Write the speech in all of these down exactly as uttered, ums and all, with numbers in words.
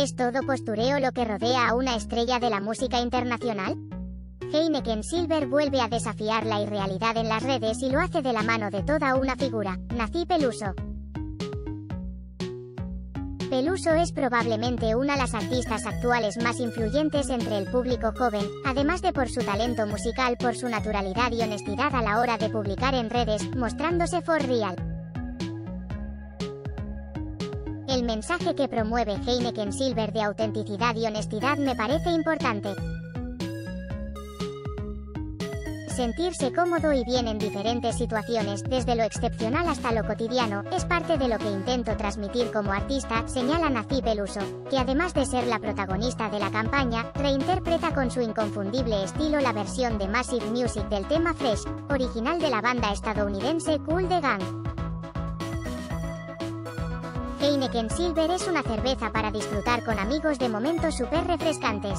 ¿Es todo postureo lo que rodea a una estrella de la música internacional? Heineken Silver vuelve a desafiar la irrealidad en las redes y lo hace de la mano de toda una figura, Nací Peluso. Peluso es probablemente una de las artistas actuales más influyentes entre el público joven, además de por su talento musical, por su naturalidad y honestidad a la hora de publicar en redes, mostrándose for real. El mensaje que promueve Heineken Silver de autenticidad y honestidad me parece importante. Sentirse cómodo y bien en diferentes situaciones, desde lo excepcional hasta lo cotidiano, es parte de lo que intento transmitir como artista, señala Nací Peluso, que además de ser la protagonista de la campaña, reinterpreta con su inconfundible estilo la versión de Massive Music del tema Fresh, original de la banda estadounidense Kool the Gang. Heineken Silver es una cerveza para disfrutar con amigos de momentos súper refrescantes.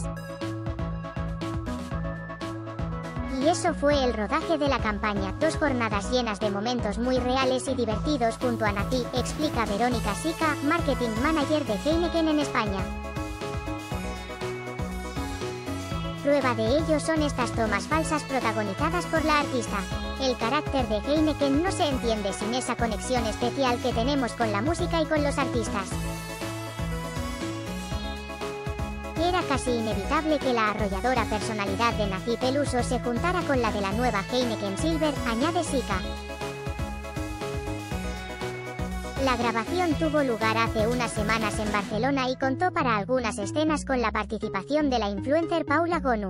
Y eso fue el rodaje de la campaña, dos jornadas llenas de momentos muy reales y divertidos junto a Nací, explica Verónica Sica, marketing manager de Heineken en España. Prueba de ello son estas tomas falsas protagonizadas por la artista. El carácter de Heineken no se entiende sin esa conexión especial que tenemos con la música y con los artistas. Era casi inevitable que la arrolladora personalidad de Nací Peluso se juntara con la de la nueva Heineken Silver, añade Sica. La grabación tuvo lugar hace unas semanas en Barcelona y contó para algunas escenas con la participación de la influencer Paula Gonu.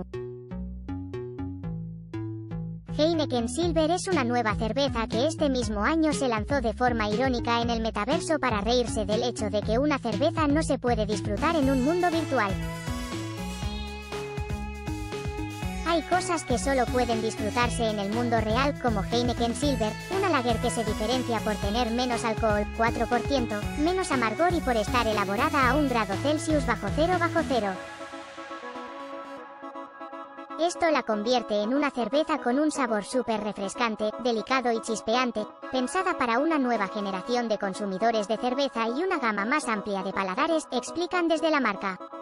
Heineken Silver es una nueva cerveza que este mismo año se lanzó de forma irónica en el metaverso para reírse del hecho de que una cerveza no se puede disfrutar en un mundo virtual. Hay cosas que solo pueden disfrutarse en el mundo real, como Heineken Silver, una lager que se diferencia por tener menos alcohol, cuatro por ciento, menos amargor y por estar elaborada a un grado Celsius bajo cero bajo cero. Esto la convierte en una cerveza con un sabor súper refrescante, delicado y chispeante, pensada para una nueva generación de consumidores de cerveza y una gama más amplia de paladares, explican desde la marca.